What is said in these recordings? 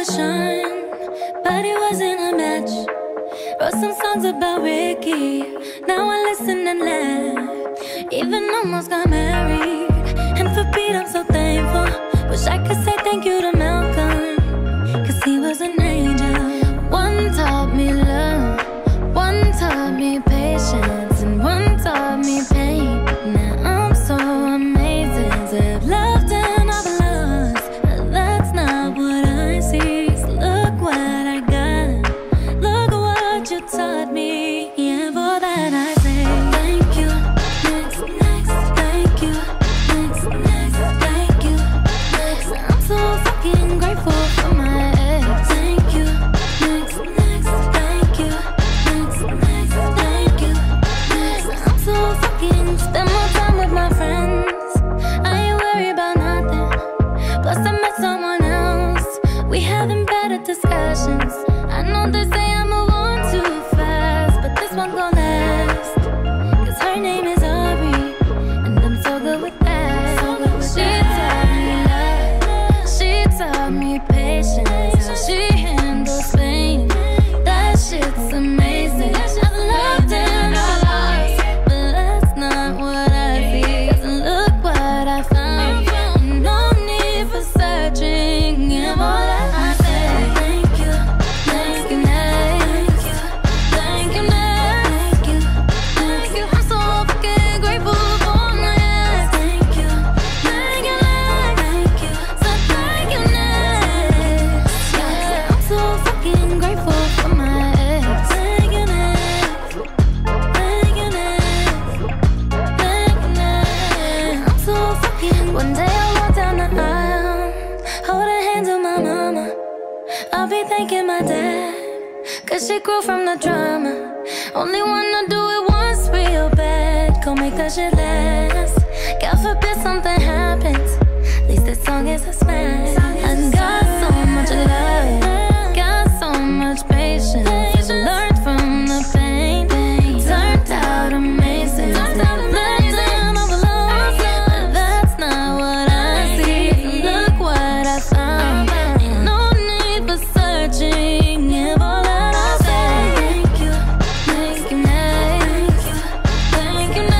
was Sean, but he wasn't a match. Wrote some songs about Ricky, now I listen and laugh. Even almost got married, and for Pete I'm so thankful. Wish I could say thank you to Malcolm, cause he was an angel. One taught me love, one taught me patience, and one taught me pain. Now I'm so amazing to have loved and I've lost, but that's not what I see. So look what I got, look what you taught me, and for that I say thank you. Next, thank you. Next, thank you. Next, I'm so fucking grateful for my ex. Thank you. Next, thank you. Next, thank you. Next, I'm so fucking spend more time with my friends. I ain't worried about nothing. Plus I met someone else. We having better discussions. I know they say I move on too fast, but this one gon' last. Cause her name is Aubrey, and I'm so good with that. She taught me love, she taught me patience, how she handles pain. That shit's amazing. I've loved and I lost, but that's not what I see. Cause look what I found, and no need for searching. And all that I say, thank you, thank you, next, thank you, next, thank you. I'm so fucking grateful for my ex. Thank you, thank you, next, so thank you, next. Yeah, I'm so fucking grateful for my ex. Thank you, next, thank you, next, thank you, next. I'm so fucking. One day I walk down the aisle, hold her hands with my mama. I'll be thanking my dad, cause she grew from the drama. Only wanna do it once real bad, gon' make that shit last. God forbid something happens, at least this song is a smash. I got so much love, got so much patience, learned from the pain. Turned out amazing, left and overlost, but that's not what I see. Look what I found, ain't no need for searching. And all that I say, thank you, thank you, next, thank you,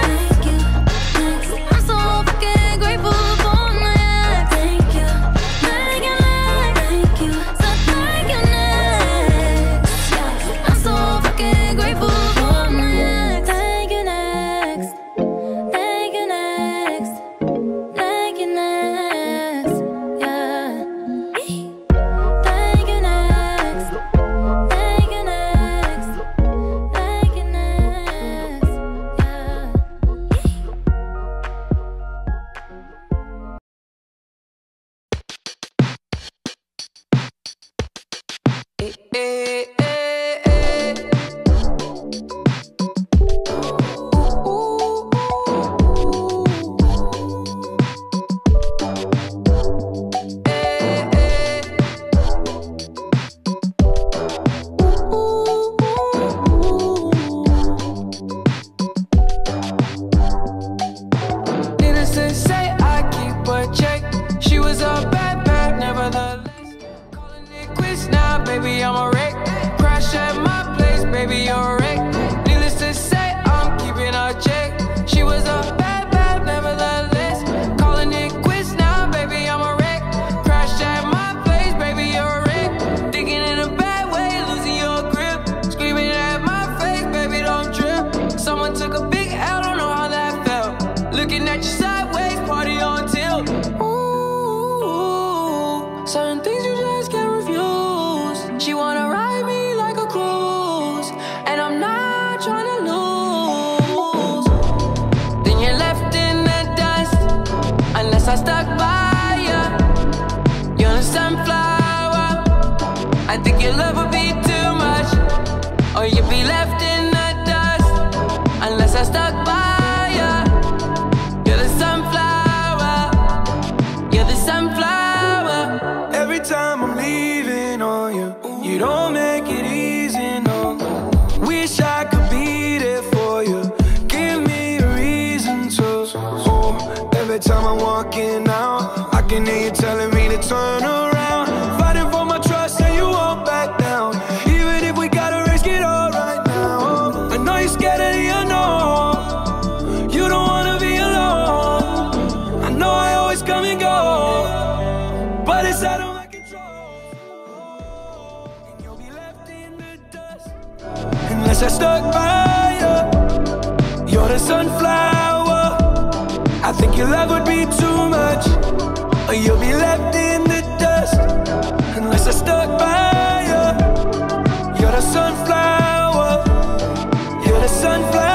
next. I'm so fucking grateful for my ex. Thank you, thank you, thank you, so thank you, next. I'm so fucking grateful for my ex. Thank you, next, thank you, next, thank you, next, yeah. Thank you, next, thank you, next, thank you, next, yeah. Needless to say, I keep a check. She was a bad, bad, nevertheless. Calling it quits now, baby, I'm a wreck. Crash at my place, baby, you're a wreck. Needless to say, I'm keeping a check. She was a bad, bad, nevertheless. Calling it quits now, baby, I'm a wreck. Crash at my place, baby, you're a wreck. Thinking in a bad way, losing your grip. Screaming at my face, baby, don't trip. Someone took a big L, don't know how that felt. Looking at you sideways, party on tilt. Ooh, certain things you just can't refuse. She wanna ride me like a cruise, and I'm not trying to lose. Then you're left in the dust, unless I stuck by ya. You're a sunflower, I think your love would be too much, or you'd be left in the dust, unless I stuck by ya. You're the sunflower, you're the sunflower. Every time I'm leaving on you, you don't make it easy, no. Wish I could be there for you, give me a reason to. Oh, every time I'm walking out, I can hear you telling me to turn around. Fighting for my unless I stuck by you. You're the sunflower. I think your love would be too much, or you'll be left in the dust unless I stuck by you. You're the sunflower. You're the sunflower.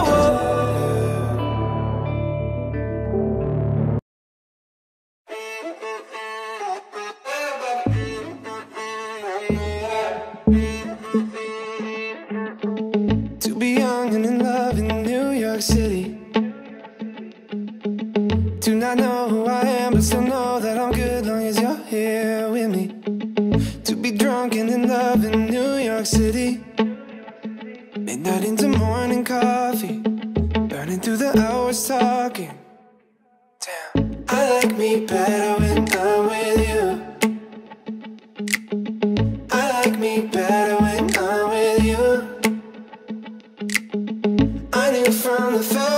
To be young and in love in New York City, do not know who I am, but still know that I'm good long as you're here with me. To be drunk and in love in New York City, midnight into morning coffee, burning through the hours talking. Damn, I like me better when I'm with you. I like me better when I'm with you. I knew from the first